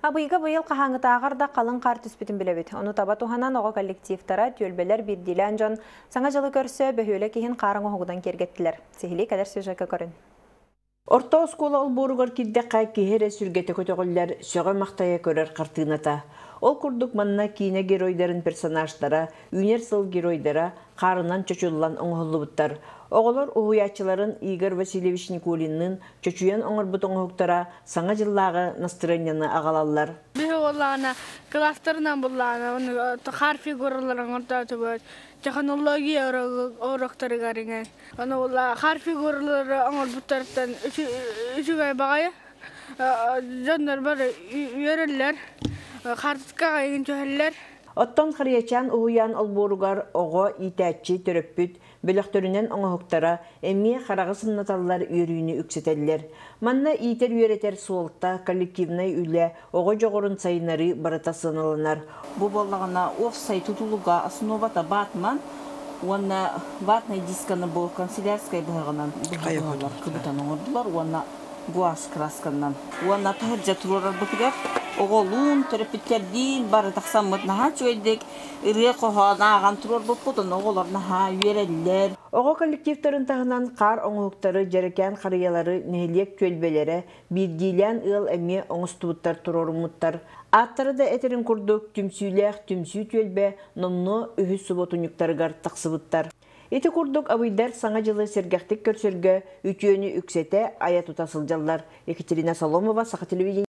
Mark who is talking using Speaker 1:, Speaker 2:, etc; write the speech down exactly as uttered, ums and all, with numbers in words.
Speaker 1: Абыйга быйыл қахаңытағар да қалың қар түспетін білебет. Оны таба туханан оға коллективтара төлбелер бирдилен жон саңа жылы көрсө бөхөлі кейін қарың оғудан кергеттілер. Сехили кәдер сөжәкі көрін.
Speaker 2: Орта оскола олборугар киддеққа кихере сүргеті көтөғілер сөға мақтая көрер қартыната. Ол күрдік манна кейіне геройдарын персонаждара, универсал геройдара қарынан чөчулан оңғылы бұттар. Оғылар уғуячыларын Игорь Васильевич Никулинның чөчуян оңыр бұт оңғықтара саңа жыллағы настроенияны ағалалар.
Speaker 3: Бі олағына кластерынан бұлағына, қар фигураларын орта түбөт, технология орықтары ғарыңай. Оны олаға қар фигуралары оңыр бұттарыттан үшігай бағайы, жондар бары үйерілер, қартысқа ғайын чөһелер.
Speaker 2: Оттон қариячан уйан олборугар оғы итәтчі төрөппүт, бөлөктөрүнен оңоһуктара эмие харагы сымнаталлар үйрүүнү үксетеллер. Манна итер үйретер суолта коллективнай үле оғы жоғырын сайынары барата сыналанар.
Speaker 4: Бу боллагана офсай тутулуга основата батман, уанна батнай дисканы бу канцелярскай быгынан быгылар кыбытан оңордулар, уанна гуаш красканнан. Уанна тахыржа турорар бутугар оголун терапевттердин бары таксаммыт наха чөйдек ыры кохана аган турор буппутун оголор наха үйереллер.
Speaker 2: Ого коллективтарын тагынан кар оңуктары жарекан карыялары нехилек чөлбелери бирдилен ыл эми оңустубуттар турорумуттар. Аттары да этерин курдук түмсүйлэх түмсүү чөлбе номно үһүс суботунюктарыгар таксыбыттар. Эти курдук абыйдар саңа жылы сергектик көрсөргө үчөөнү үксете ая тутасылжаллар. Екатерина Соломова, Саха телевидение.